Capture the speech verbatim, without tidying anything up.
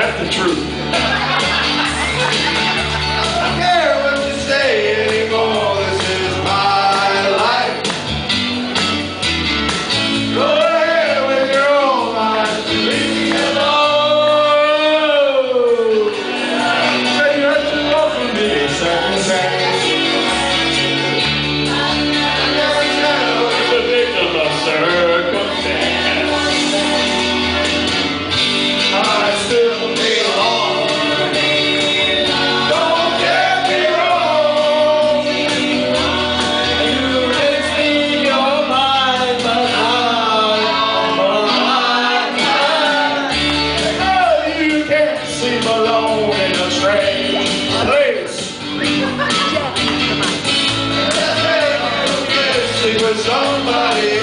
That's the truth. I don't care what you say anymore. This is my life. Go ahead with your own life. Leave me alone. Say you have to offer me a second chance. I never tell the victim of circumstance. I still belong. Don't get me wrong. You risk me your mind, but not mine. Oh, you can't seem alone in a strange place. Sleep with somebody